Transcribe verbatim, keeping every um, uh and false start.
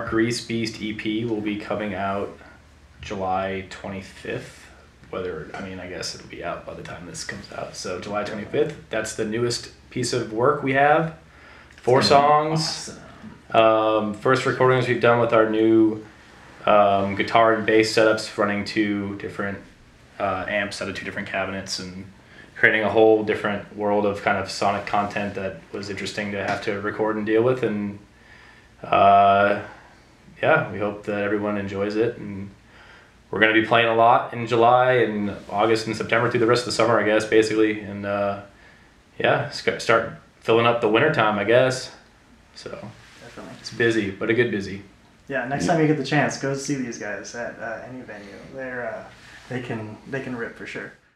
Grease Beast E P will be coming out July twenty-fifth. Whether, I mean, I guess it'll be out by the time this comes out. So July twenty-fifth, that's the newest piece of work we have. Four songs. Awesome. Um, first recordings we've done with our new um, guitar and bass setups, running two different uh, amps out of two different cabinets and creating a whole different world of kind of sonic content that was interesting to have to record and deal with. And uh, yeah, we hope that everyone enjoys it. And we're going to be playing a lot in July and August and September through the rest of the summer, I guess, basically. And uh, yeah, start filling up the winter time, I guess. So definitely, it's busy, but a good busy. Yeah, next time you get the chance, go see these guys at uh, any venue. They're uh, they can they can rip for sure.